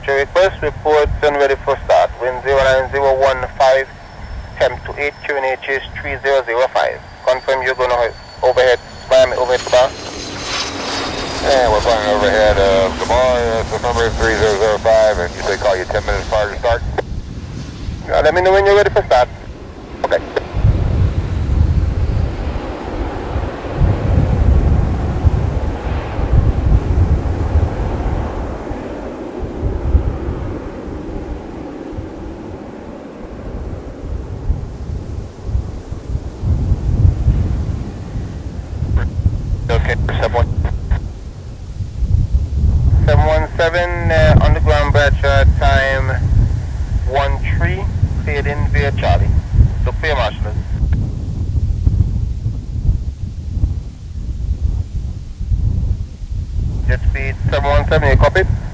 Departure request, report and ready for start. Wind 09015, temp to 8, QNH is 3005. Confirm you're going to overhead, Miami overhead bar. And we're flying overhead of the bar, the number is 3005, and usually call you 10 minutes prior to start. Let me know when you're ready for start. Okay. Okay, 717 underground Bradshaw, time 13, fade in via Charlie. Look for your marshals. Jet speed 717, you copy?